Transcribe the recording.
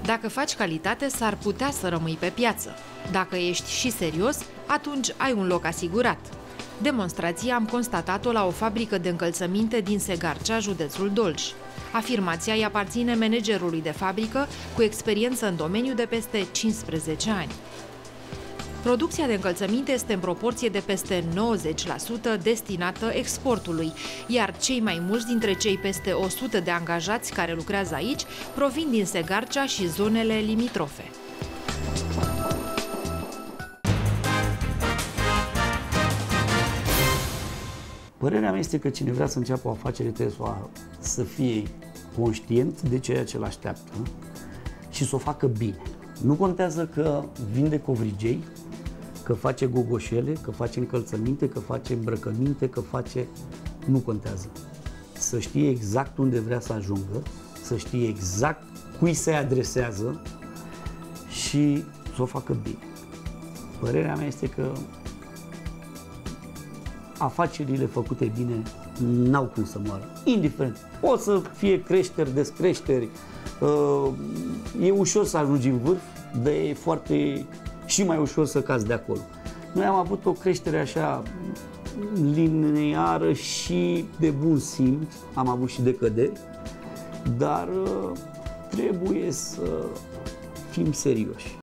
Dacă faci calitate, s-ar putea să rămâi pe piață. Dacă ești și serios, atunci ai un loc asigurat. Demonstrația am constatat-o la o fabrică de încălțăminte din Segarcea, județul Dolj. Afirmația îi aparține managerului de fabrică cu experiență în domeniu de peste 15 ani. Producția de încălțăminte este în proporție de peste 90% destinată exportului, iar cei mai mulți dintre cei peste 100 de angajați care lucrează aici provin din Segarcea și zonele limitrofe. Părerea mea este că cine vrea să înceapă o afacere trebuie să fie conștient de ceea ce îl așteaptă și să o facă bine. Nu contează că vinde covrigei, că face gogoșele, că face încălțăminte, că face îmbrăcăminte, că face... Nu contează. Să știe exact unde vrea să ajungă, să știe exact cui se adresează și să o facă bine. Părerea mea este că afacerile făcute bine n-au cum să moară, indiferent. O să fie creșteri, descreșteri, e ușor să ajungi în vârf, dar e și mai ușor să cazi de acolo. Noi am avut o creștere așa lineară și de bun simț, am avut și decăderi, dar trebuie să fim serioși.